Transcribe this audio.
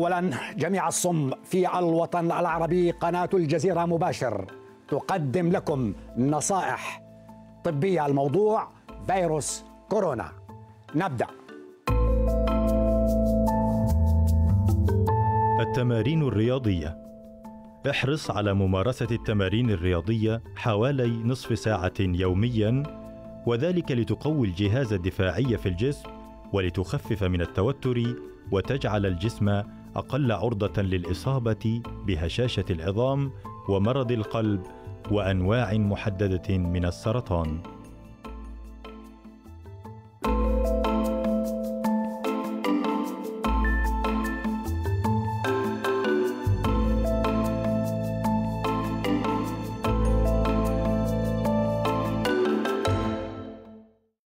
أولا، جميع الصم في الوطن العربي، قناة الجزيرة مباشر تقدم لكم نصائح طبية. الموضوع فيروس كورونا. نبدأ. التمارين الرياضية. احرص على ممارسة التمارين الرياضية حوالي نصف ساعة يومياً، وذلك لتقوي الجهاز الدفاعي في الجسم ولتخفف من التوتر وتجعل الجسم أقل عرضة للإصابة بهشاشة العظام ومرض القلب وأنواع محددة من السرطان.